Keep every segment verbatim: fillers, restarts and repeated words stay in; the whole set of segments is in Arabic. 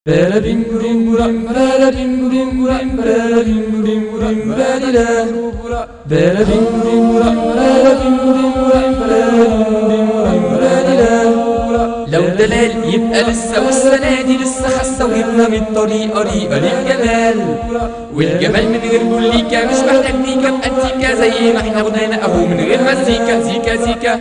لو دلال يبقى لسه والسنة دي لسه خاسة وجبنا من الطريقة ريقة للجمال، والجمال من غير بوليكا مش محتاج ديكا بأنتيكا زي ما احنا غنينا اهو من غير مزيكا زيكا زيكا.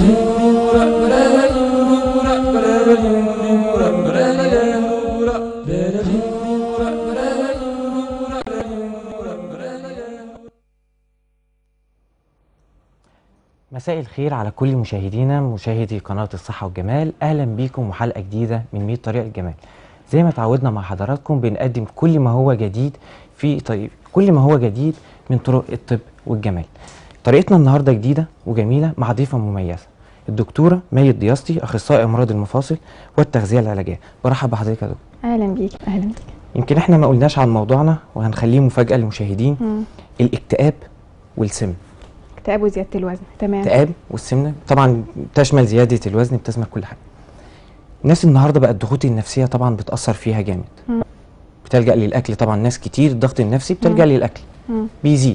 مساء الخير على كل مشاهدينا مشاهدي قناة الصحة والجمال. أهلا بيكم وحلقة جديدة من مية طريقة الجمال. زي ما تعودنا مع حضراتكم بنقدم كل ما هو جديد في طيب كل ما هو جديد من طرق الطب والجمال. طريقتنا النهاردة جديدة وجميلة مع ضيفة مميزة، الدكتورة مي الضياستي، أخصائي أمراض المفاصل والتغذية العلاجية. برحب بحضرتك يا دكتور. أهلا بيك. أهلا بيك. يمكن احنا ما قلناش عن موضوعنا وهنخليه مفاجأة للمشاهدين. مم. الاكتئاب والسمنة. اكتئاب وزيادة الوزن، تمام. اكتئاب والسمنة طبعا بتشمل زيادة الوزن، بتشمل كل حاجة. الناس النهارده بقى الضغوط النفسية طبعا بتأثر فيها جامد. مم. بتلجأ للأكل، طبعا ناس كتير الضغط النفسي بتلجأ مم. للأكل. مم. بيزيد.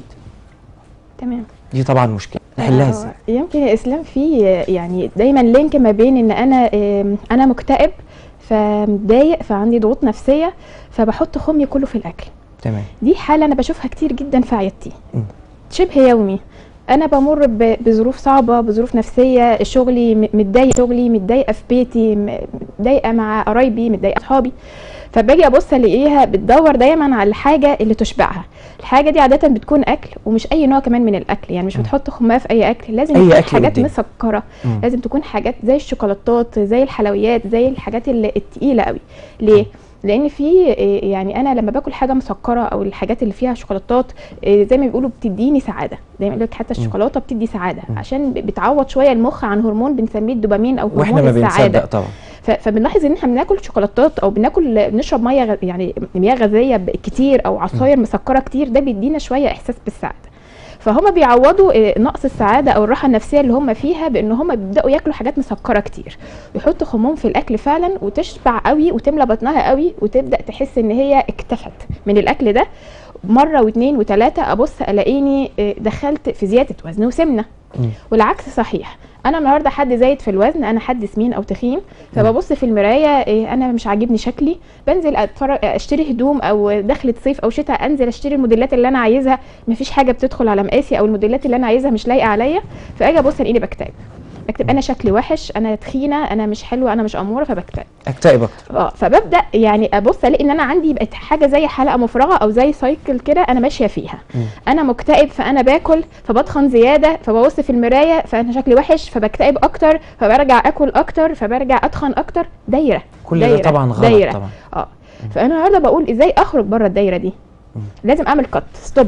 تمام. دي طبعا مشكلة، نحلها ازاي؟ يمكن الإسلام فيه يعني دايما لينك ما بين إن أنا أنا مكتئب فمتضايق فعندي ضغوط نفسية فبحط خمي كله في الأكل. تمام. دي حالة أنا بشوفها كتير جدا في عيادتي. شبه يومي. انا بمر بظروف صعبه، بظروف نفسيه، شغلي متضايق، شغلي متضايقه في بيتي، متضايقه مع قرايبي، متضايقه اصحابي، فباجي ابص الاقيها بتدور دايما على الحاجه اللي تشبعها. الحاجه دي عاده بتكون اكل، ومش اي نوع كمان من الاكل، يعني مش بتحط خماه في اي اكل، لازم أي تكون أكل حاجات قدام. مسكره. مم. لازم تكون حاجات زي الشوكولاتات، زي الحلويات، زي الحاجات التقيله قوي. ليه؟ مم. لان في يعني انا لما باكل حاجه مسكره او الحاجات اللي فيها شوكولاتات زي ما بيقولوا بتديني سعاده، زي ما يقول لك حتى الشوكولاته بتدي سعاده م. عشان بتعوض شويه المخ عن هرمون بنسميه الدوبامين او هرمون واحنا ما السعاده. بنصدق طبعا. فبنلاحظ ان احنا بناكل شوكولاتات او بناكل بنشرب ميه غ... يعني مياه غازيه كتير او عصاير م. مسكره كتير، ده بيدينا شويه احساس بالسعاده. فهم بيعوضوا نقص السعاده او الراحه النفسيه اللي هم فيها بان هم بيبداوا ياكلوا حاجات مسكره كتير، ويحطوا خموم في الاكل فعلا وتشبع قوي وتملى بطنها قوي وتبدا تحس ان هي اكتفت من الاكل ده. مره واثنين وثلاثه ابص الاقيني دخلت في زياده وزن وسمنه. م. والعكس صحيح. انا النهارده حد زايد في الوزن، انا حد سمين او تخين، فببص في المرايه انا مش عاجبني شكلي، بنزل اتفرج اشتري هدوم او دخلت صيف او شتاء انزل اشتري الموديلات اللي انا عايزها، مفيش حاجه بتدخل على مقاسي او الموديلات اللي انا عايزها مش لايقه عليا، فاجي ابص الاقيني بكتئب. بكتب انا شكلي وحش، انا تخينه، انا مش حلوه، انا مش اموره، فبكتئب. اكتئب اكتر. اه فببدا يعني ابص الاقي ان انا عندي بقت حاجه زي حلقه مفرغه او زي سايكل كده انا ماشيه فيها. م. انا مكتئب فانا باكل فبتخن زياده، فببص في المرايه فانا شكلي وحش فبكتئب اكتر، فبرجع اكل اكتر، فبرجع اتخن اكتر. دايره كل دايرة. ده طبعا غلط. دايرة. طبعا. اه فانا النهارده بقول ازاي اخرج بره الدايره دي. م. لازم اعمل كت ستوب.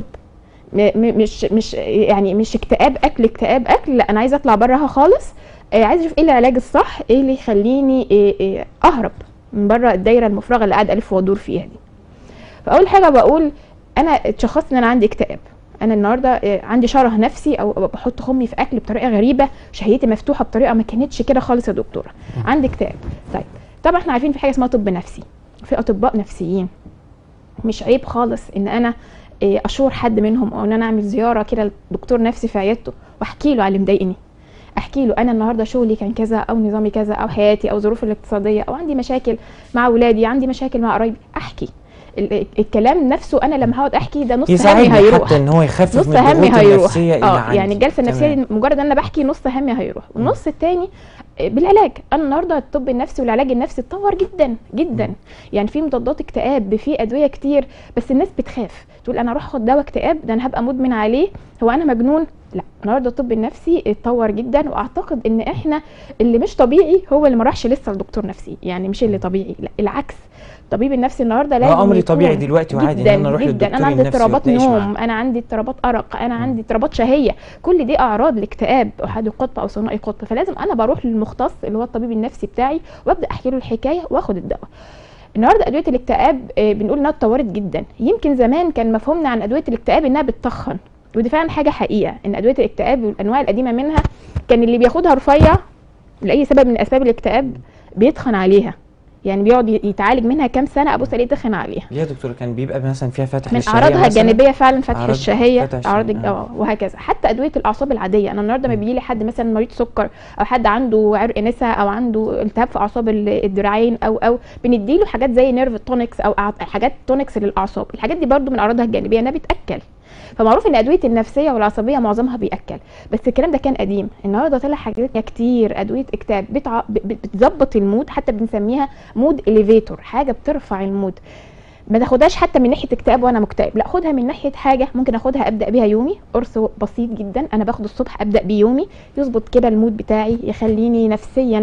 مش مش يعني مش اكتئاب اكل اكتئاب اكل، لا انا عايزه اطلع براها خالص. آه عايزه اشوف ايه العلاج الصح، ايه اللي يخليني إيه إيه اهرب من بره الدايره المفرغه اللي قاعد الف وادور فيها دي. فاول حاجه بقول انا اتشخصت ان انا عندي اكتئاب. انا النهارده إيه عندي شره نفسي او بحط خمي في اكل بطريقه غريبه، شهيتي مفتوحه بطريقه ما كانتش كده خالص يا دكتوره. عندي اكتئاب. طيب طبعا احنا عارفين في حاجه اسمها طب نفسي، في اطباء نفسيين. مش عيب خالص ان انا إيه اشور حد منهم او ان انا اعمل زياره كده لدكتور نفسي في عيادته واحكي له على اللي مضايقني. احكي له انا النهارده شغلي كان كذا او نظامي كذا او حياتي او ظروفي الاقتصاديه او عندي مشاكل مع اولادي، عندي مشاكل مع قرايبي. احكي الكلام نفسه. انا لما هقعد احكي ده نص همي هيروح، حتى ان هو يخفف نص من همي هيروح. اه يعني الجلسه النفسيه مجرد ان انا بحكي نص همي هيروح، والنص الثاني بالعلاج. انا النهارده الطب النفسي والعلاج النفسي اتطور جدا جدا. م. يعني في مضادات اكتئاب، في ادويه كتير، بس الناس بتخاف تقول انا اروح اخد دواء اكتئاب ده انا هبقى مدمن عليه، هو انا مجنون؟ لا، النهارده الطب النفسي اتطور جدا، واعتقد ان احنا اللي مش طبيعي هو اللي ما راحش لسه لدكتور نفسي، يعني مش اللي طبيعي، لا العكس. الطبيب النفسي النهارده لازم امر طبيعي دلوقتي وعادي ان انا اروح للدكتور النفسي. انا عندي اضطرابات نوم، انا عندي اضطرابات ارق، انا عندي اضطرابات شهيه، كل دي اعراض لاكتئاب احادي القطب او ثنائي القطب. فلازم انا بروح للمختص اللي هو الطبيب النفسي بتاعي وابدا احكي له الحكايه واخد الدواء. النهارده ادويه الاكتئاب بنقول انها اتطورت جدا. يمكن زمان كان مفهومنا عن ادويه الاكتئاب انها بتتخن، ودي فعلا حاجه حقيقه، ان ادويه الاكتئاب والانواع القديمه منها كان اللي بياخدها رفيع لاي سبب من اسباب الاكتئاب بيتخن عليها. يعني بيقعد يتعالج منها كام سنه ابص الاقيه تخن عليها. ليه يا دكتور كان بيبقى مثلا فيها فتح من للشهيه اعراضها مثلاً؟ الجانبيه فعلا فتح أعراض الشهيه، فتح اعراض الشهية، اه وهكذا. حتى ادويه الاعصاب العاديه، انا النهارده ما بيجي لي حد مثلا مريض سكر او حد عنده عرق نسا او عنده التهاب في اعصاب الذراعين او او بنديله حاجات زي نيرف تونكس او حاجات تونكس للاعصاب. الحاجات دي برده من اعراضها الجانبيه انها بتاكل. فمعروف ان ادويه النفسيه والعصبيه معظمها بياكل، بس الكلام ده كان قديم. النهارده طلع حاجات كتير ادويه اكتئاب بتع... بتظبط المود، حتى بنسميها مود اليفيتور، حاجه بترفع المود. ما تاخدهاش حتى من ناحيه اكتئاب وانا مكتئب، لا خدها من ناحيه حاجه ممكن اخدها ابدا بيها يومي، قرص بسيط جدا انا باخده الصبح ابدا بيه يومي، يظبط كده المود بتاعي، يخليني نفسيا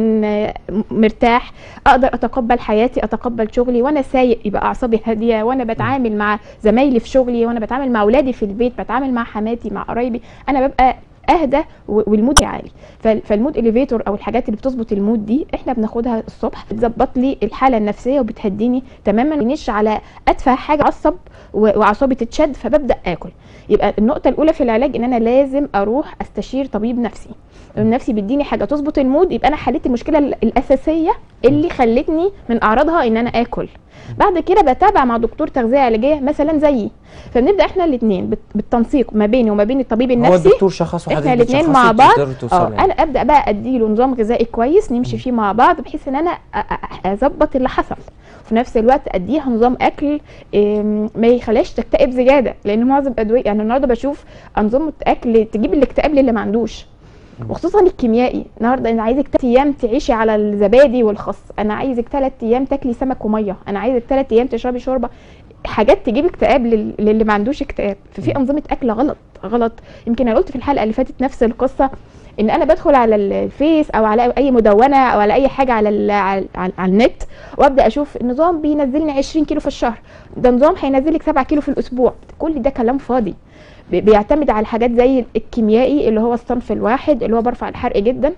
مرتاح، اقدر اتقبل حياتي، اتقبل شغلي وانا سايق، يبقى اعصابي هاديه وانا بتعامل مع زمايلي في شغلي، وانا بتعامل مع اولادي في البيت، بتعامل مع حماتي مع قرايبي، انا ببقى اهدى والمود عالي. فالمود اليفيتور او الحاجات اللي بتظبط المود دي احنا بناخدها الصبح، بتظبط لي الحاله النفسيه وبتهديني تماما، مش على ادفع حاجه عصب واعصابي تتشد فببدا اكل. يبقى النقطه الاولى في العلاج ان انا لازم اروح استشير طبيب نفسي، النفسي بيديني حاجه تظبط المود، يبقى انا حليت المشكله الاساسيه اللي خلتني من اعراضها ان انا اكل. بعد كده بتابع مع دكتور تغذيه علاجيه مثلا زيي، فبنبدا احنا الاثنين بالتنسيق ما بيني وما بين الطبيب النفسي، هو الدكتور شخص وحضرتك احنا الاثنين مع بعض. اه انا ابدا بقى اديله نظام غذائي كويس نمشي فيه مع بعض، بحيث ان انا اظبط اللي حصل، في نفس الوقت اديها نظام اكل ما يخليهاش تكتئب زياده، لان معظم ادويه يعني النهارده بشوف انظمه اكل تجيب الاكتئاب للي ما عندوش، وخصوصا الكيميائي. النهارده انا عايزك ثلاث ايام تعيشي على الزبادي والخس، انا عايزك ثلاث ايام تاكلي سمك وميه، انا عايزك ثلاث ايام تشربي شوربه، حاجات تجيب اكتئاب للي ما عندوش اكتئاب. ففي انظمه اكل غلط غلط. يمكن انا قلت في الحلقه اللي فاتت نفس القصه، ان انا بدخل على الفيس او على اي مدونه او على اي حاجه على على, على, على النت، وابدا اشوف النظام بينزلني عشرين كيلو في الشهر، ده نظام هينزلك سبعة كيلو في الاسبوع. كل ده كلام فاضي، بيعتمد على حاجات زي الكيميائي اللي هو الصنف الواحد اللي هو برفع الحرق جدا،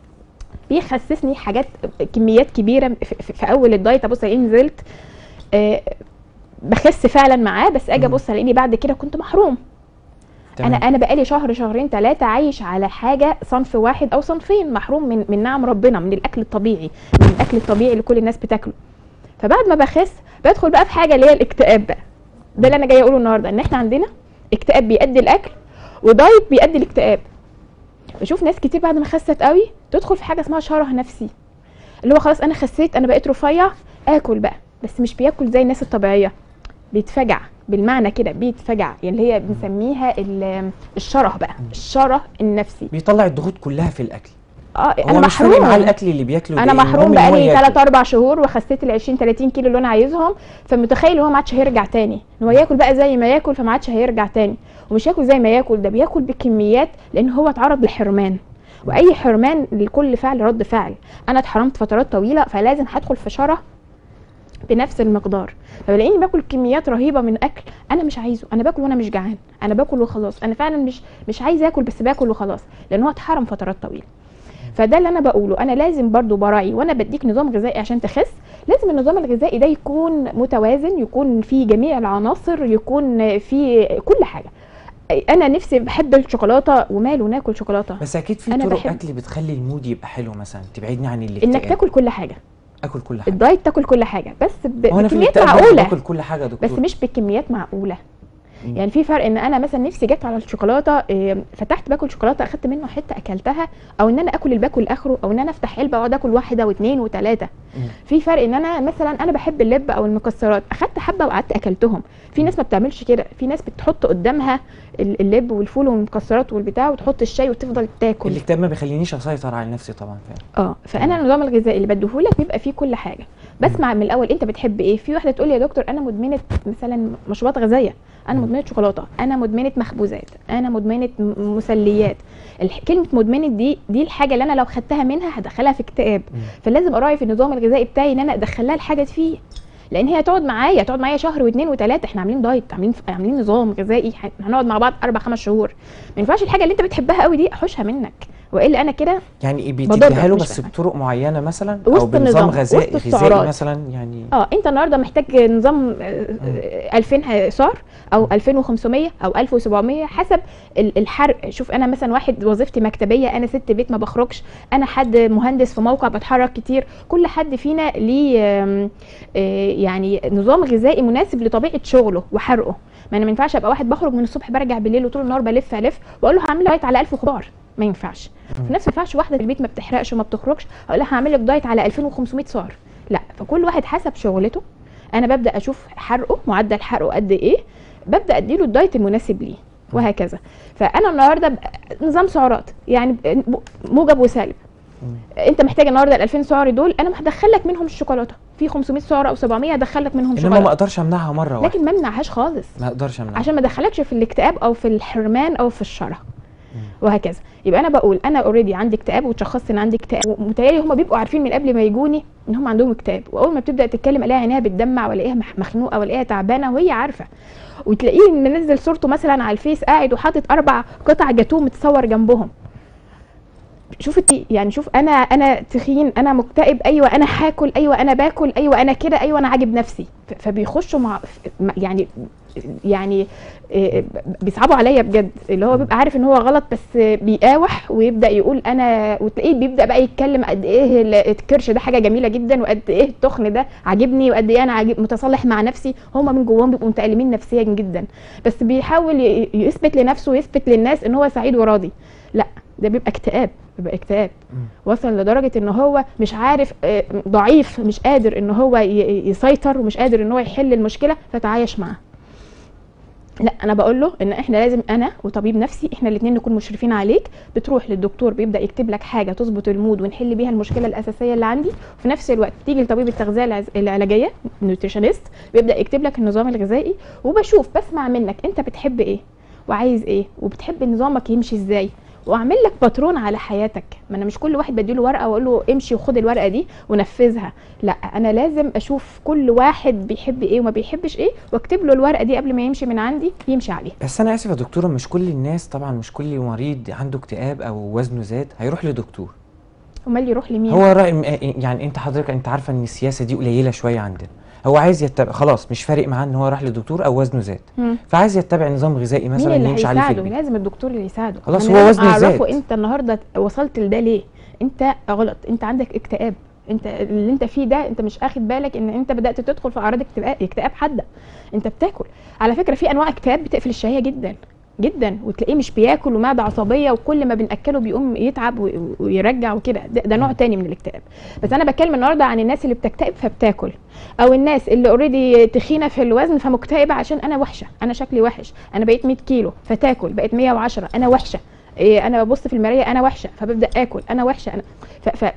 بيخسسني حاجات كميات كبيره في, في اول الدايت. ابص الاقيني نزلت آه بخس فعلا معاه، بس اجي ابص الاقيني بعد كده كنت محروم. تمام. انا انا بقالي شهر شهرين ثلاثه عايش على حاجه صنف واحد او صنفين، محروم من من نعم ربنا، من الاكل الطبيعي، من الاكل الطبيعي اللي كل الناس بتاكله. فبعد ما بخس بدخل بقى في حاجه اللي هي الاكتئاب بقى. ده اللي انا جايه اقوله النهارده، ان احنا عندنا اكتئاب بيؤدي الاكل، ودايت بيؤدي الاكتئاب. بشوف ناس كتير بعد ما خست قوي تدخل في حاجه اسمها شره نفسي، اللي هو خلاص انا خسيت، انا بقيت رفيع، اكل بقى، بس مش بياكل زي الناس الطبيعيه، بيتفجع بالمعنى كده، بيتفجع، يعني اللي هي بنسميها الشره بقى، الشره النفسي، بيطلع الضغوط كلها في الاكل. اه هو انا مش محروم مع الاكل اللي بياكله، انا محروم بقالي ثلاثة أربعة شهور وخسيت ال عشرين ثلاثين كيلو اللي انا عايزهم، فمتخيل هو ما عادش هيرجع تاني، ان هو ياكل بقى زي ما ياكل، فما عادش هيرجع تاني. ومش ياكل زي ما ياكل، ده بياكل بكميات، لان هو اتعرض لحرمان، واي حرمان لكل فعل رد فعل. انا اتحرمت فترات طويله، فلازم هدخل في شره بنفس المقدار، فبلاقيني باكل كميات رهيبه من اكل انا مش عايزه، انا باكل وانا مش جعان، انا باكل وخلاص، انا فعلا مش مش عايزه اكل بس باكل وخلاص، لان هو اتحرم فترات طويله. فده اللي انا بقوله، انا لازم برضو براعي وانا بديك نظام غذائي عشان تخس، لازم النظام الغذائي ده يكون متوازن، يكون فيه جميع العناصر، يكون فيه كل حاجه. انا نفسي بحب الشوكولاته، وماله ناكل شوكولاته، بس اكيد في طرق اكل بتخلي المود يبقى حلو، مثلا تبعدني عن الاكتئاب. انك تاكل كل حاجه، اكل كل حاجه، الدايت تاكل كل حاجه، بس بكميات معقوله، باكل كل حاجه يا دكتور، بس مش بكميات معقوله. يعني في فرق ان انا مثلا نفسي جت على الشوكولاته، فتحت باكل شوكولاته اخدت منه حته اكلتها، او ان انا اكل الباكل اخره، او ان انا افتح علبه واقعد اكل واحده واثنين وثلاثه. في فرق ان انا مثلا انا بحب اللب او المكسرات، اخدت حبه وقعدت اكلتهم. في ناس ما بتعملش كده، في ناس بتحط قدامها اللب والفول والمكسرات والبتاع، وتحط الشاي وتفضل تاكل. الاكتئاب ما بيخلينيش اسيطر على نفسي طبعا فعلا. اه فانا النظام الغذائي اللي بديهولك بيبقى فيه كل حاجه، بسمع من الاول انت بتحب ايه. في واحده تقول لي يا دكتور انا مدمنه مثلا مشروبات غازيه، انا مدمنه شوكولاته، انا مدمنه مخبوزات، انا مدمنه مسليات. كلمه مدمنه دي دي الحاجه اللي انا لو خدتها منها هدخلها في اكتئاب، فلازم اراعي في النظام الغذائي بتاعي ان انا ادخلها الحاجه فيه، لان هي هتقعد معايا هتقعد معايا شهر واثنين وثلاثه، احنا عاملين دايت، عاملين عاملين نظام غذائي، هنقعد مع بعض اربع خمس شهور. ما ينفعش الحاجه اللي انت بتحبها قوي دي احوشها منك، والا انا كده يعني ايه بضرك بتديها له مش بس فاهمة. بطرق معينه مثلا او وسط بنظام النظام، غذائي وسط غذائي السعرات. مثلا يعني؟ اه انت النهارده محتاج نظام آه، آه، ألفين سعر او ألفين وخمسمية او ألف وسبعمية حسب ال- الحرق. شوف انا مثلا واحد وظيفتي مكتبيه، انا ست بيت ما بخرجش، انا حد مهندس في موقع بتحرك كتير، كل حد فينا ليه آم، آه، يعني نظام غذائي مناسب لطبيعه شغله وحرقه. ما انا ما ينفعش ابقى واحد بخرج من الصبح برجع بالليل وطول النهار بلف الف واقول له هعمل لك دايت على ألف خضار، ما ينفعش. في نفس ما ينفعش واحده في البيت ما بتحرقش وما بتخرجش اقول لها هعمل لك دايت على ألفين وخمسمية سعر، لا. فكل واحد حسب شغلته، انا ببدا اشوف حرقه، معدل حرقه قد ايه، ببدا اديله الدايت المناسب ليه وهكذا. فانا النهارده ب- نظام سعرات يعني ب- موجب وسالب. انت محتاج النهارده ال ألفين سعر دول، انا هدخل لك منهم الشوكولاته في خمسمية سعر او سبعمية، هدخل لك منهم انما ما شوكولاته، اقدرش امنعها مره واحده. لكن ما امنعهاش خالص ما اقدرش امنعها عشان ما ادخلكش في الاكتئاب او في الحرمان او في الشره وهكذا. يبقى انا بقول انا اوريدي عندي اكتئاب وتشخصت ان عندي اكتئاب، ومتهيألي هم بيبقوا عارفين من قبل ما يجوني ان هم عندهم اكتئاب، واول ما بتبدا تتكلم الاقيها عينيها بتدمع والاقيها مح- مخنوقه والاقيها تعبانه وهي عارفه. وتلاقيه منزل صورته مثلا على الفيس قاعد وحاطط اربع قطع جاتوه متصور جنبهم. شوف التي- يعني شوف انا انا تخين، انا مكتئب، ايوه انا هاكل، ايوه انا باكل، ايوه انا كده، ايوه انا عاجب نفسي. ف- فبيخشوا مع يعني يعني إيه، بيصعبوا عليا بجد، اللي هو بيبقى عارف ان هو غلط بس بيقاوح ويبدا يقول انا، وتلاقيه بيبدا بقى يتكلم قد ايه ال- الكرش ده حاجه جميله جدا، وقد ايه التخن ده عاجبني، وقد ايه انا عاجب متصالح مع نفسي. هم من جواهم بيبقوا متألمين نفسيا جدا، بس بيحاول ي- يثبت لنفسه ويثبت للناس ان هو سعيد وراضي. لا، ده بيبقى اكتئاب، بيبقى اكتئاب وصل لدرجه ان هو مش عارف، آه، ضعيف، مش قادر ان هو ي- يسيطر ومش قادر ان هو يحل المشكله فتعايش معاها. لا، انا بقول له ان احنا لازم انا وطبيب نفسي احنا الاثنين نكون مشرفين عليك. بتروح للدكتور بيبدا يكتب لك حاجه تظبط المود ونحل بيها المشكله الاساسيه اللي عندي، وفي نفس الوقت تيجي لطبيب التغذيه العز- العلاجيه نيوتريشنست بيبدا يكتب لك النظام الغذائي، وبشوف بسمع منك انت بتحب ايه وعايز ايه وبتحب نظامك يمشي ازاي، واعمل لك باترون على حياتك. ما انا مش كل واحد بديله ورقه واقول له امشي وخد الورقه دي ونفذها، لا، انا لازم اشوف كل واحد بيحب ايه وما بيحبش ايه واكتب له الورقه دي قبل ما يمشي من عندي يمشي عليها. بس انا اسف يا دكتوره، مش كل الناس طبعا، مش كل مريض عنده اكتئاب او وزنه زاد هيروح لدكتور. امال يروح لمين؟ هو رأي يعني انت حضرتك انت عارفه ان السياسه دي قليله شويه عندنا. هو عايز يتبع، خلاص مش فارق معاه ان هو راح لدكتور او وزنه زاد، مم. فعايز يتبع نظام غذائي مين مثلا اللي يمشي عليه في هيساعده؟ البيت. لازم الدكتور اللي يساعده. خلاص أنا هو لازم وزنه اعرفه زاد. انت النهارده وصلت لده ليه. انت غلط، انت عندك اكتئاب، انت اللي انت فيه ده انت مش اخد بالك ان انت بدات تدخل في اعراض اكتئاب اكتئاب حاده. انت بتاكل، على فكره في انواع اكتئاب بتقفل الشهيه جدا جدا، وتلاقيه مش بياكل ومعده عصبيه وكل ما بناكله بيقوم يتعب و- ويرجع وكده، ده, ده نوع تاني من الاكتئاب. بس انا بتكلم النهارده عن الناس اللي بتكتئب فبتاكل، او الناس اللي اوريدي تخينه في الوزن فمكتئبه عشان انا وحشه، انا شكلي وحش، انا بقيت مية كيلو فتاكل، بقيت مية وعشرة انا وحشه، إيه، انا ببص في المرايه انا وحشه فببدا اكل، انا وحشه انا ف, ف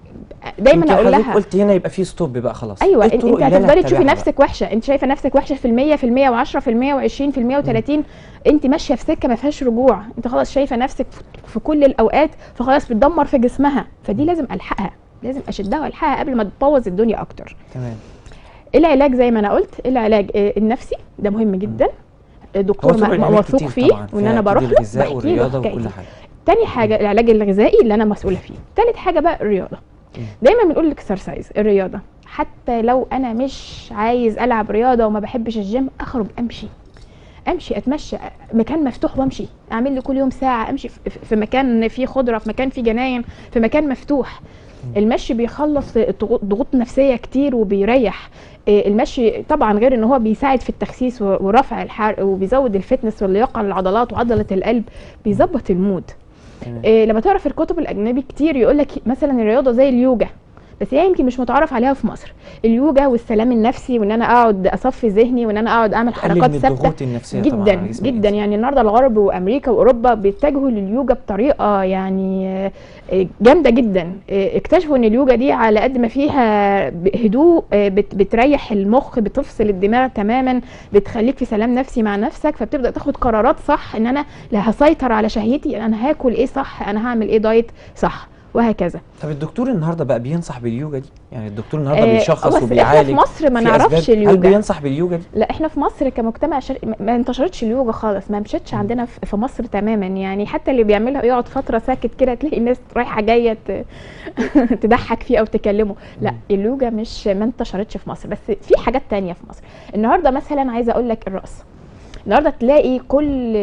دايما انت اقول حضرتك لها قلت هنا يبقى في ستوب بقى خلاص. ايوه، إيه انت الطرق انت اللي أنا هتفضلي تشوفي أتبعها نفسك وحشه، انت شايفه نفسك وحشه في المية في المية وعشرة في المية وعشرين في المية وتلاتين، انت ماشيه في سكه ما فيهاش رجوع، انت خلاص شايفه نفسك في- في كل الاوقات فخلاص بتدمر في جسمها، فدي لازم الحقها، لازم اشدها والحقها قبل ما تبوظ الدنيا اكتر. تمام. العلاج زي ما انا قلت، العلاج آه، النفسي ده مهم جدا، هو الدكتور طرق م- العلاج موثوق كتير فيه طبعا، وان فيها انا أكيد بروح له الغذاء بحكي له والرياضه حكايتي. وكل حاجه. تاني حاجه العلاج الغذائي اللي انا مسؤوله فيه. تالت حاجه بقى الرياضه. دايما بنقول الاكسرسايز، الرياضه، حتى لو انا مش عايز العب رياضه وما بحبش الجيم، اخرج امشي امشي اتمشى، مكان مفتوح وامشي، اعمل لي كل يوم ساعه امشي في- في مكان فيه خضره، في مكان فيه جناين، في مكان مفتوح. المشي بيخلص ضغوط ضغوط نفسيه كتير وبيريح. إيه، المشي طبعا غير ان هو بيساعد في التخسيس و- ورفع الحرق وبيزود الفتنس واللياقه للعضلات وعضله القلب، بيظبط المود. تمام. إيه، لما تعرف في الكتب الاجنبي كتير يقول لك مثلا الرياضه زي اليوجا، بس هي يمكن مش متعارف عليها في مصر. اليوجا والسلام النفسي وان انا اقعد اصفي ذهني وان انا اقعد اعمل تقلل حركات من ثابته الضغوط النفسيه طبعا جدا على جسم جدا. الإنسان. يعني النهارده الغرب وامريكا واوروبا بيتجهوا لليوجا بطريقه يعني آه، آه، جامده جدا. آه، اكتشفوا ان اليوجا دي على قد ما فيها ب- هدوء، آه، بت- بتريح المخ، بتفصل الدماغ تماما، بتخليك في سلام نفسي مع نفسك، فبتبدا تاخد قرارات صح ان انا لا هسيطر على شهيتي، انا هاكل ايه صح، انا هعمل ايه دايت صح. وهكذا. طب الدكتور النهارده بقى بينصح باليوجا دي؟ يعني الدكتور النهارده آه بيشخص بس وبيعالج. احنا في مصر ما في نعرفش أسباب. اليوجا. هل بينصح باليوجا دي؟ لا احنا في مصر كمجتمع شرقي ما انتشرتش اليوجا خالص، ما مشتش عندنا في مصر تماما يعني. حتى اللي بيعملها يقعد فتره ساكت كده، تلاقي الناس رايحه جايه تضحك فيه او تكلمه. لا اليوجا مش ما انتشرتش في مصر، بس في حاجات تانية في مصر. النهارده مثلا عايزه اقول لك الرقص، النهارده تلاقي كل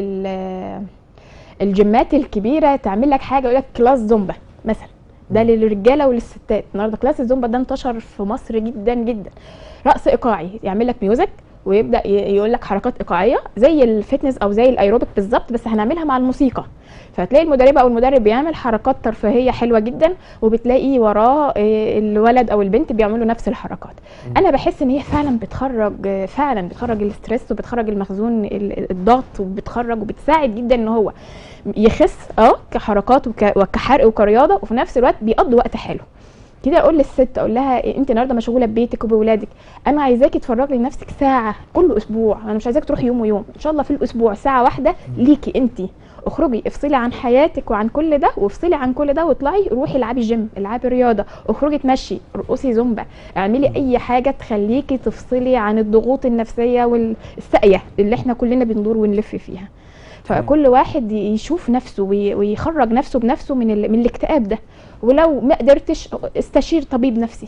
الجيمات الكبيره تعمل لك حاجه يقول لك كلاس زومبا مثلا، ده للرجاله وللستات. النهارده كلاس الزومبا ده انتشر في مصر جدا جدا. رقص ايقاعي، يعمل لك ميوزك ويبدا يقول لك حركات ايقاعيه زي الفتنس او زي الايروبيك بالظبط، بس هنعملها مع الموسيقى. فتلاقي المدربه او المدرب بيعمل حركات ترفيهيه حلوه جدا، وبتلاقي وراه الولد او البنت بيعملوا نفس الحركات. انا بحس ان هي فعلا بتخرج فعلا بتخرج الاسترس وبتخرج المخزون الضغط، وبتخرج وبتساعد جدا ان هو يخس اه كحركات وكحرق وكرياضه، وفي نفس الوقت بيقضي وقت حلو كده. اقول للست، اقول لها انت النهارده مشغوله ببيتك وبولادك، انا عايزاكي تفرغي لنفسك ساعه كل اسبوع، انا مش عايزاكي تروحي يوم ويوم، ان شاء الله في الاسبوع ساعه واحده ليكي انت. اخرجي افصلي عن حياتك وعن كل ده، وافصلي عن كل ده واطلعي روحي العبي جيم، العبي رياضه، اخرجي تمشي، ارقصي زومبا، اعملي اي حاجه تخليكي تفصلي عن الضغوط النفسيه والساقيه اللي احنا كلنا بندور ونلف فيها. فكل واحد يشوف نفسه ويخرج نفسه بنفسه من من الاكتئاب ده. ولو ما قدرتش استشير طبيب نفسي،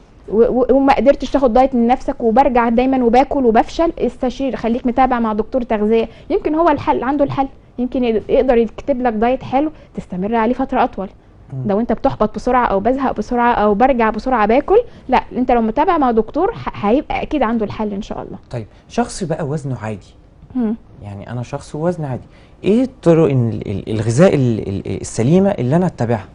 وما قدرتش تاخد دايت من نفسك وبرجع دايما وباكل وبفشل، استشير، خليك متابع مع دكتور تغذيه، يمكن هو الحل، عنده الحل، يمكن يقدر يكتب لك دايت حلو تستمر عليه فتره اطول. لو انت بتحبط بسرعه او بزهق بسرعه او برجع بسرعه باكل، لا انت لو متابع مع دكتور هيبقى اكيد عنده الحل ان شاء الله. طيب شخص بقى وزنه عادي، مم. يعني انا شخص وزن عادي، ايه الطرق الغذاء السليمه اللي انا اتبعها؟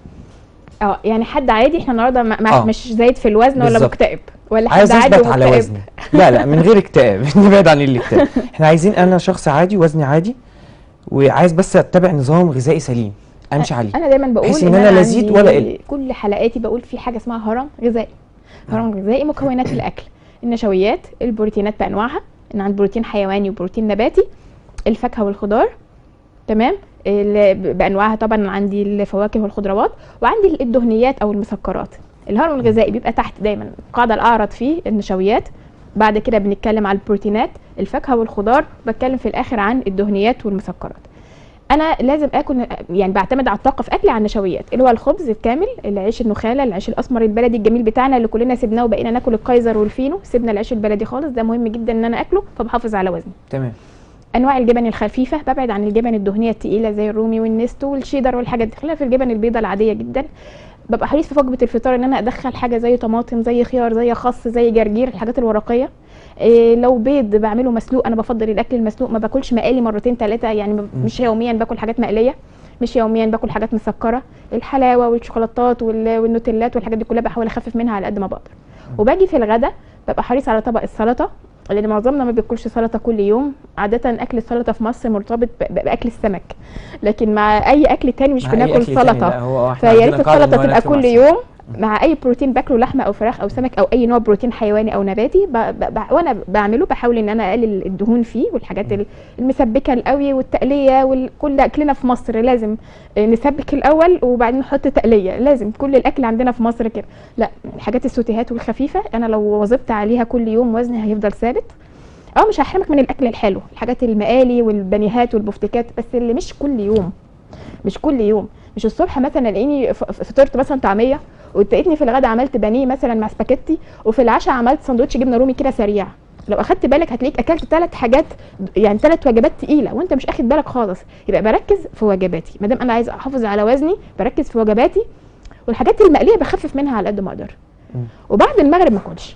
اه يعني حد عادي، احنا النهارده آه. مش زايد في الوزن ولا بالزبط. مكتئب ولا حد عايز عادي اثبت على وزني. لا لا من غير اكتئاب نبعد عن الاكتئاب. احنا عايزين انا شخص عادي وزني عادي وعايز بس اتبع نظام غذائي سليم امشي عليه. انا دايما بقول ان انا لا ازيد ولا اقل. كل حلقاتي بقول في حاجه اسمها هرم غذائي. هرم غذائي مكونات الاكل، النشويات، البروتينات بانواعها، ان عند بروتين حيواني وبروتين نباتي، الفاكهه والخضار، تمام، بانواعها طبعا، عندي الفواكه والخضروات، وعندي الدهنيات او المسكرات. الهرم الغذائي بيبقى تحت دايما القاعده الاعرض فيه النشويات، بعد كده بنتكلم على البروتينات، الفاكهه والخضار، بتكلم في الاخر عن الدهنيات والمسكرات. انا لازم اكل، يعني بعتمد على الطاقه في اكلي على النشويات، اللي هو الخبز الكامل، العيش النخاله، العيش الاسمر البلدي الجميل بتاعنا اللي كلنا سيبناه وبقينا ناكل الكايزر والفينو، سيبنا العيش البلدي خالص، ده مهم جدا ان انا اكله فبحافظ على وزني. تمام. انواع الجبن الخفيفه، ببعد عن الجبن الدهنيه الثقيله زي الرومي والنستو والشيدر والحاجات دي، خلينا في الجبن البيضاء العاديه جدا. ببقى حريص في وجبه الفطار ان انا ادخل حاجه زي طماطم، زي خيار، زي خس، زي جرجير، الحاجات الورقيه. إيه لو بيض بعمله مسلوق، انا بفضل الاكل المسلوق، ما باكلش مقالي مرتين ثلاثه، يعني مش يوميا باكل حاجات مقليه، مش يوميا باكل حاجات مسكره. الحلاوه والشوكولاتات والنوتيلات والحاجات دي كلها بحاول اخفف منها على قد ما بقدر. وباجي في الغداء ببقى حريص على طبق السلطه، لان معظمنا ما بياكلش سلطه كل يوم. عاده اكل السلطه في مصر مرتبط باكل السمك، لكن مع اي اكل تاني مش بناكل سلطه، فيا ريت السلطه تبقى كل يوم مع اي بروتين باكله، لحمه او فراخ او سمك او اي نوع بروتين حيواني او نباتي. ب ب ب وانا بعمله بحاول ان انا اقلل الدهون فيه والحاجات المسبكه القوي والتقليه، وكل اكلنا في مصر لازم نسبك الاول وبعدين نحط تقليه، لازم كل الاكل عندنا في مصر كده. لا الحاجات السوتيهات والخفيفه انا لو واظبت عليها كل يوم وزني هيفضل ثابت. اه مش هحرمك من الاكل الحلو، الحاجات المقالي والبانيهات والبفتكات، بس اللي مش كل يوم، مش كل يوم. مش الصبح مثلا الاقيني فطرت مثلا طعميه وتلاقيتني في الغداء عملت بانيه مثلا مع سباكيتي، وفي العشاء عملت ساندوتش جبنه رومي كده سريع. لو اخدت بالك هتلاقيك اكلت ثلاث حاجات، يعني ثلاث وجبات تقيله وانت مش اخد بالك خالص. يبقى بركز في وجباتي، ما دام انا عايز احافظ على وزني بركز في وجباتي، والحاجات المقليه بخفف منها على قد ما اقدر. وبعد المغرب ما اكلش،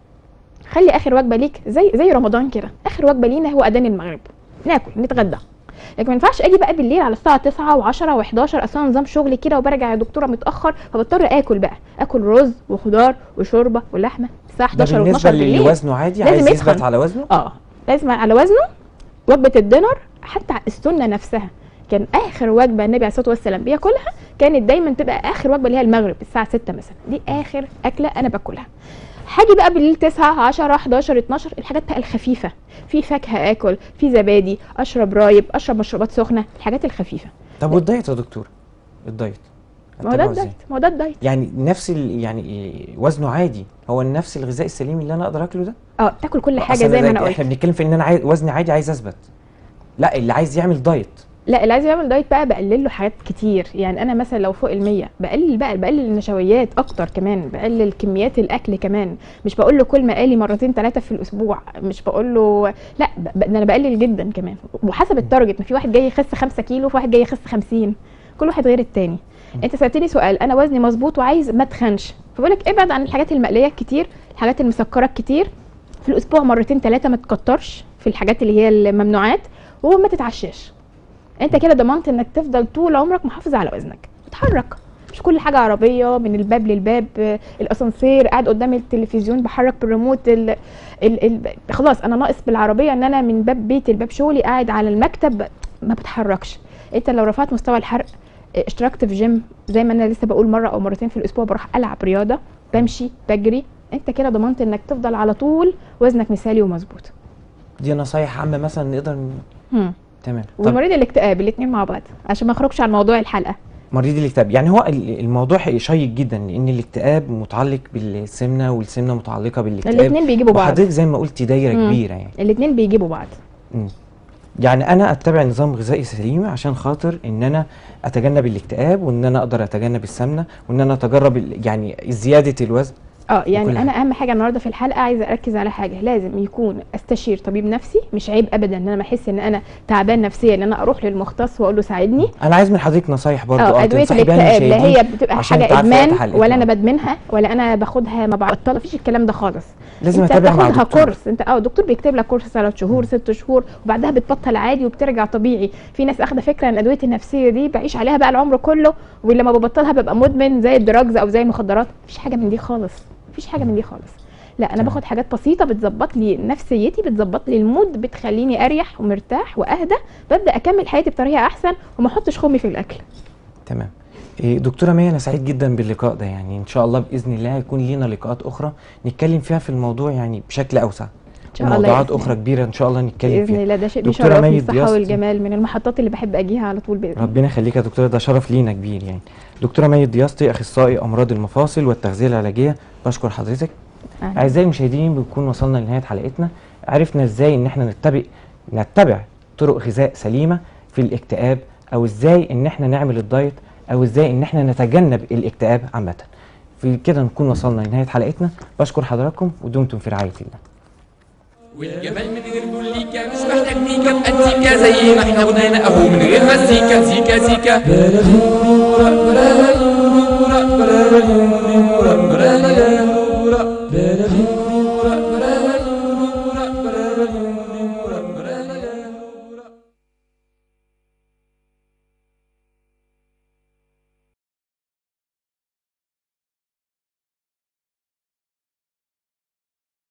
خلي اخر وجبه ليك زي زي رمضان كده، اخر وجبه لينا هو اذان المغرب، ناكل نتغدى. لكن ما ينفعش اجي بقى بالليل على الساعه تسعة وعشرة وحداشر، اصلا نظام شغلي كده وبرجع يا دكتوره متاخر، فبضطر اكل بقى، اكل رز وخضار وشوربه ولحمه الساعه حداشر واتناشر بالليل. بالنسبه للي وزنه عادي عايز يثبت على وزنه، اه لازم على وزنه. وجبه الدينر حتى السنه نفسها كان اخر وجبه النبي عليه الصلاه والسلام بياكلها، كانت دايما تبقى اخر وجبه اللي هي المغرب الساعه ستة مثلا، دي اخر اكله انا باكلها. حاجي بقى بالليل تسعة عشرة حداشر اتناشر، الحاجات بقى الخفيفه، في فاكهه اكل، في زبادي، اشرب رايب، اشرب مشروبات سخنه، الحاجات الخفيفه. طب والدايت يا دكتور؟ الدايت ما هو ده الدايت، ما هو ده الدايت. يعني نفس ال... يعني إيه، وزنه عادي هو نفس الغذاء السليم اللي انا اقدر اكله ده؟ اه تاكل كل حاجه أصل زي ما ده- انا قلت. احنا بنتكلم في ان انا عايز وزني عادي عايز اثبت. لا اللي عايز يعمل دايت. لا اللي عايز يعمل دايت بقى بقلل له حاجات كتير. يعني انا مثلا لو فوق المية بقلل بقى بقلل النشويات اكتر، كمان بقلل كميات الاكل كمان. مش بقول له كل مقالي مرتين ثلاثه في الاسبوع، مش بقول له لا، ب- انا بقلل جدا كمان وحسب التارجت. ما في واحد جاي يخس خمسة كيلو، وفي واحد جاي يخس خمسين، كل واحد غير التاني. انت سالتني سؤال انا وزني مظبوط وعايز ما اتخنش، فبقول لك ابعد عن الحاجات المقليه كتير، الحاجات المسكره كتير، في الاسبوع مرتين ثلاثه ما تكترش في الحاجات اللي هي الممنوعات، وما تتعشاش. انت كده ضمنت انك تفضل طول عمرك محافظ على وزنك. اتحرك، مش كل حاجه عربيه من الباب للباب، آه، الاسانسير، قاعد قدام التلفزيون بحرك بالريموت ال ال ال خلاص انا ناقص بالعربيه ان انا من باب بيتي لباب شغلي قاعد على المكتب ما بتحركش. انت لو رفعت مستوى الحرق، آه، اشتركت في جيم زي ما انا لسه بقول مره او مرتين في الاسبوع، بروح العب رياضه، بمشي بجري، انت كده ضمنت انك تفضل على طول وزنك مثالي ومظبوط. دي نصايح عامه مثلا نقدر ن- هم. تمام. طب ومريض الاكتئاب الاثنين مع بعض عشان ما اخرجش عن موضوع الحلقه. مريض الاكتئاب، يعني هو ال- الموضوع شيق جدا لان الاكتئاب متعلق بالسمنه والسمنه متعلقه بالاكتئاب. الاثنين بيجيبوا بعض. وحضرتك زي ما قلتي دايره مم. كبيره يعني. الاثنين بيجيبوا بعض. مم. يعني انا اتبع نظام غذائي سليم عشان خاطر ان انا اتجنب الاكتئاب، وان انا اقدر اتجنب السمنه، وان انا اتجرب ال- يعني زياده الوزن. اه يعني وكل انا حاجة. اهم حاجه النهارده في الحلقه عايزه اركز على حاجه، لازم يكون استشير طبيب نفسي. مش عيب ابدا ان انا ما احس ان انا تعبان نفسيا ان انا اروح للمختص واقول له ساعدني. انا عايز من حضرتك نصايح برضو اه ادويه تنصحي بيها الاكتئاب لا المشاهدين هي بتبقى عشان حاجه تعرفي وقت ادمان حلقتنا. ولا انا بدمنها ولا انا باخدها ما بعطلها، مفيش الكلام ده خالص. لازم انت اتابع مع بتاخدها دكتور. كورس، انت اه الدكتور بيكتب لك كورس ثلاث شهور ست شهور وبعدها بتبطل عادي وبترجع طبيعي. في ناس اخده فكره ان ادويه النفسيه دي بعيش عليها بقى العمر كله، ولما ببطلها ببقى مدمن زي الدراجز او زي المخدرات. مفيش حاجه من دي خالص، مفيش حاجه من دي خالص. لا انا تمام. باخد حاجات بسيطه بتظبط لي نفسيتي، بتظبط لي المود، بتخليني اريح ومرتاح واهدى، ببدا اكمل حياتي بطريقه احسن وما احطش خمي في الاكل. تمام. إيه، دكتوره مي انا سعيد جدا باللقاء ده، يعني ان شاء الله باذن الله هيكون لينا لقاءات اخرى نتكلم فيها في الموضوع يعني بشكل اوسع. ان شاء الله موضوعات بإذن اخرى الله. كبيره ان شاء الله نتكلم باذن فيها. الله ده شيء دكتورة بيشرفني، مي الصحه دياستي. والجمال من المحطات اللي بحب اجيها على طول باذن الله. ربنا يخليك يا دكتوره، ده شرف لينا كبير يعني. دكتوره مي دياستي اخصائي امراض المفاصل والتغذيه العلاجيه، بشكر حضرتك. أهلاً. اعزائي المشاهدين بنكون وصلنا لنهايه حلقتنا. عرفنا ازاي ان احنا نتبع نتبع طرق غذاء سليمه في الاكتئاب، او ازاي ان احنا نعمل الدايت، او ازاي ان احنا نتجنب الاكتئاب عامه. في كده نكون وصلنا لنهايه حلقتنا. بشكر حضراتكم ودمتم في رعايه الله. والجمال من غير بوليكا مش محتاج ميك اب انتيكا زي ما احنا غنينا اهو من غير مزيكا زيكا زيكا.